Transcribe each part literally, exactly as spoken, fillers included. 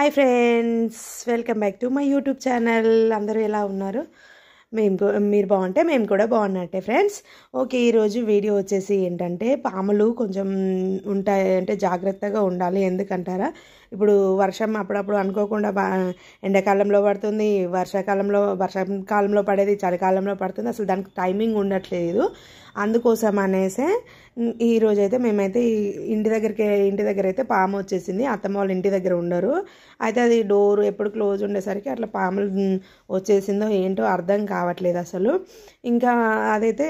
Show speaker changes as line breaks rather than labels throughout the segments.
Hi friends, welcome back to my YouTube channel. అందరూ ఎలా ఉన్నారు? మేము మీరు బాగుంటే మేము కూడా బాగున్నట్టే ఫ్రెండ్స్. ఓకే, ఈరోజు వీడియో వచ్చేసి ఏంటంటే పాములు కొంచెం ఉంటాయి అంటే జాగ్రత్తగా ఉండాలి. ఎందుకంటారా, ఇప్పుడు వర్షం అప్పుడప్పుడు అనుకోకుండా బా ఎండాకాలంలో పడుతుంది, వర్షాకాలంలో వర్షాకాలంలో పడేది చలికాలంలో పడుతుంది. అసలు దానికి టైమింగ్ ఉండట్లేదు. అందుకోసం అనేసే ఈరోజైతే మేమైతే ఇంటి దగ్గరికి ఇంటి దగ్గర అయితే పాము వచ్చేసింది. అత్తమ్మ వాళ్ళు ఇంటి దగ్గర ఉండరు. అయితే అది డోర్ ఎప్పుడు క్లోజ్ ఉండేసరికి అట్లా పాములు వచ్చేసిందో ఏంటో అర్థం కావట్లేదు అసలు. ఇంకా అదైతే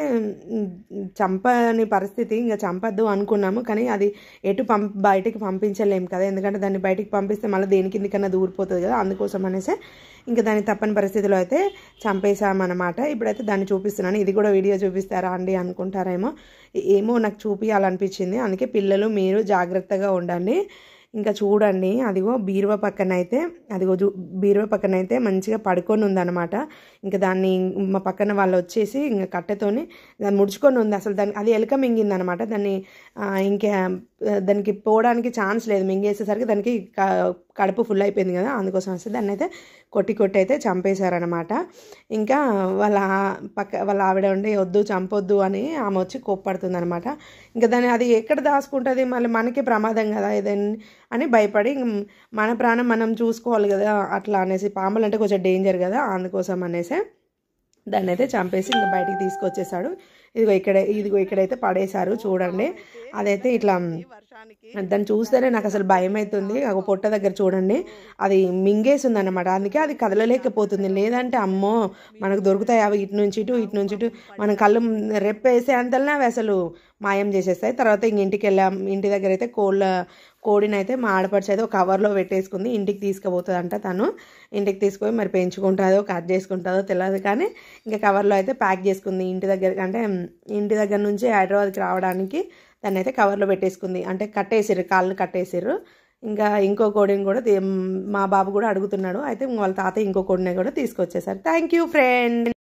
చంపని పరిస్థితి, ఇంకా చంపద్దు అనుకున్నాము. కానీ అది ఎటు పంప బయటికి పంపించలేము కదా, ఎందుకంటే దాన్ని బయటికి పంపిస్తే మళ్ళీ దేని కిందికన్నా దూరిపోతుంది కదా. అందుకోసం అనేసి ఇంకా దాన్ని తప్పని పరిస్థితిలో అయితే చంపేశామన్నమాట. ఇప్పుడైతే దాన్ని చూపిస్తున్నాను. ఇది కూడా వీడియో చూపిస్తారా అండి అనుకుంటారేమో, ఏమో నాకు చూపించాలనిపించింది. అందుకే పిల్లలు మీరు జాగ్రత్తగా ఉండండి. ఇంకా చూడండి, అదిగో బీరువా పక్కన అయితే అదిగో జూ బీరువా పక్కన అయితే మంచిగా పడుకొని ఉందన్నమాట. ఇంకా దాన్ని మా పక్కన వాళ్ళు వచ్చేసి ఇంకా కట్టెతోని దాన్ని ముడుచుకొని ఉంది. అసలు దాన్ని అది ఎలుక మింగింది అనమాట. దాన్ని ఇంకా దానికి పోవడానికి ఛాన్స్ లేదు. మింగేసేసరికి దానికి కడుపు ఫుల్ అయిపోయింది కదా, అందుకోసం వస్తే దాన్ని అయితే కొట్టి కొట్టి అయితే చంపేశారనమాట. ఇంకా వాళ్ళ పక్క వాళ్ళ ఆవిడ ఉండి వద్దు చంపొద్దు అని ఆమె వచ్చి కోప్పడుతుంది అనమాట. ఇంకా దాన్ని అది ఎక్కడ దాచుకుంటుంది, మళ్ళీ మనకి ప్రమాదం కదా ఏదైనా అని భయపడి మన ప్రాణం మనం చూసుకోవాలి కదా, అట్లా అనేసి పాములు అంటే కొంచెం డేంజర్ కదా, అందుకోసం అనేసి దాన్ని అయితే చంపేసి ఇంకా బయటికి తీసుకొచ్చేసాడు. ఇదిగో ఇక్కడ ఇదిగో ఇక్కడైతే పడేశారు చూడండి. అదైతే ఇట్లా దాన్ని చూస్తేనే నాకు అసలు భయం అవుతుంది. ఒక పొట్ట దగ్గర చూడండి, అది మింగేస్తుంది అనమాట. అందుకే అది కదలలేకపోతుంది. లేదంటే అమ్మో మనకు దొరుకుతాయి అవి, ఇటు నుంచి ఇటు ఇటు నుంచి ఇటు మనం కళ్ళు రెప్పేసే అంతలనే అవి అసలు మాయం చేసేస్తాయి. తర్వాత ఇంక ఇంటికి వెళ్ళాం. ఇంటి దగ్గర అయితే కోళ్ళ కోడిని అయితే మా ఆడపడిచి అయితే ఒక కవర్లో పెట్టేసుకుంది. ఇంటికి తీసుకుపోతుంది అంట. తను ఇంటికి తీసుకుపోయి మరి పెంచుకుంటుందో కట్ చేసుకుంటుందో తెలియదు, కానీ ఇంకా కవర్లో అయితే ప్యాక్ చేసుకుంది. ఇంటి దగ్గర అంటే ఇంటి దగ్గర నుంచి హైదరాబాద్కి రావడానికి దాన్ని అయితే కవర్లో పెట్టేసుకుంది. అంటే కట్టేసిర్రు, కాళ్ళు కట్టేసిర్రు. ఇంకా ఇంకో కోడిని కూడా మా బాబు కూడా అడుగుతున్నాడు. అయితే వాళ్ళ తాత ఇంకో కోడిని కూడా తీసుకొచ్చేసారు. Thank you friend.